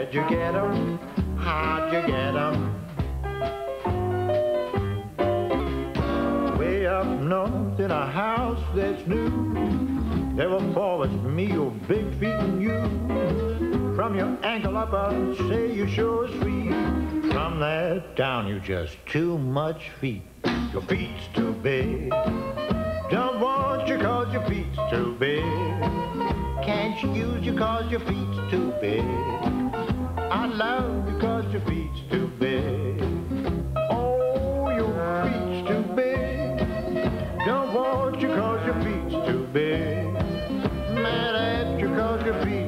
Where'd you get 'em? How'd you get 'em? Way up north in a house that's new, there were forwards for me, your big feet and you. From your ankle up, I'd say you sure is sweet. From there down, you just too much feet. Your feet's too big. Don't want you 'cause your feet's too big. Can't you use you 'cause your feet's too big. I love you 'cause your feet's too big. Oh, your feet's too big. Don't want you 'cause your feet's too big. Mad at you 'cause your feet's